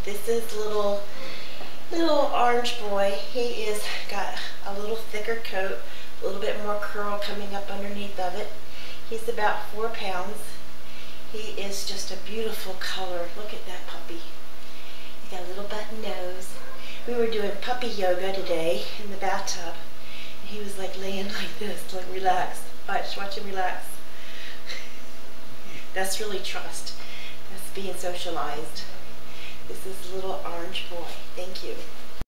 This is little orange boy. He is got a little thicker coat, a little bit more curl coming up underneath of it. He's about 4 pounds. He is just a beautiful color. Look at that puppy. He's got a little button nose. We were doing puppy yoga today in the bathtub. And he was like laying like this, like relaxed. Watch him relax. That's really trust. That's being socialized. This is little orange boy. Thank you.